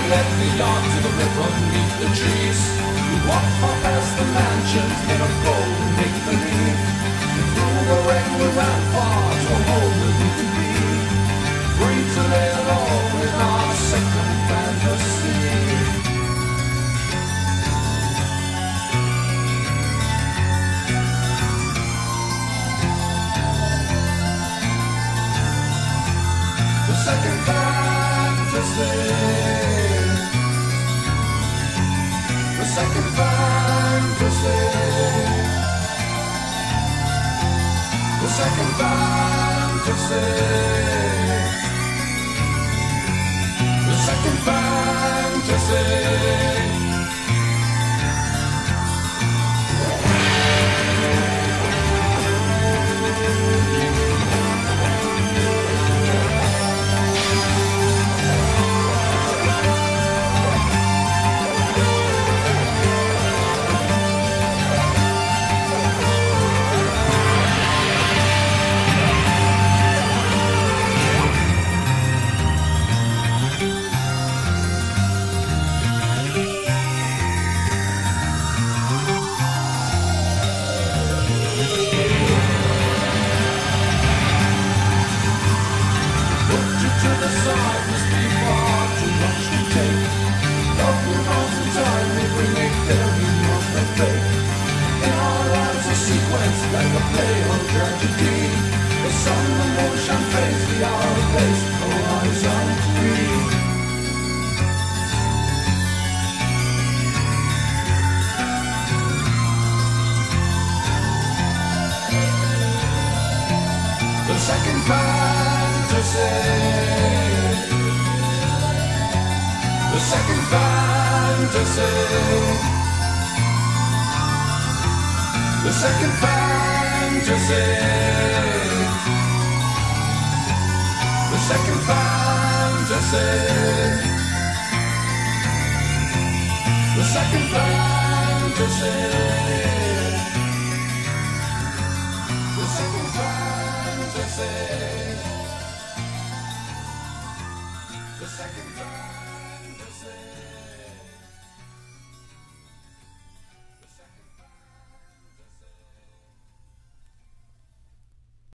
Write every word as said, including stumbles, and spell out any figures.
led the yard to the river beneath the trees. We walked far past the mansions made of gold and make-believe. Through the rain we ran far to a home that we could be. Free to lay low in our second fantasy. The second fantasy. The second fantasy. The second fantasy. The second fantasy. Like a play on tragedy, the sun, the motion, face the hour, place the horizon free. The second fantasy. The second fantasy. The second fantasy. The second fantasy. The second fantasy. The second fantasy. The second fantasy.